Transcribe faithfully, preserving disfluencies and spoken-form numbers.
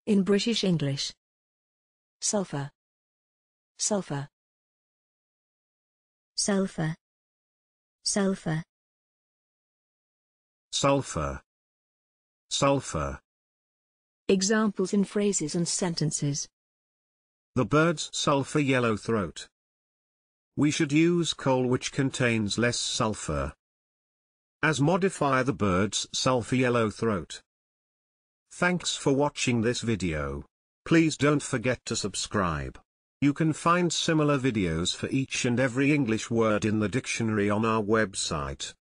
In British English. Sulphur. Sulphur. Sulphur. Sulphur. Sulphur. Sulphur. Examples in phrases and sentences. The bird's sulphur yellow throat. We should use coal which contains less sulphur, as modify the bird's sulphur yellow throat. Thanks for watching this video. Please don't forget to subscribe. You can find similar videos for each and every English word in the dictionary on our website.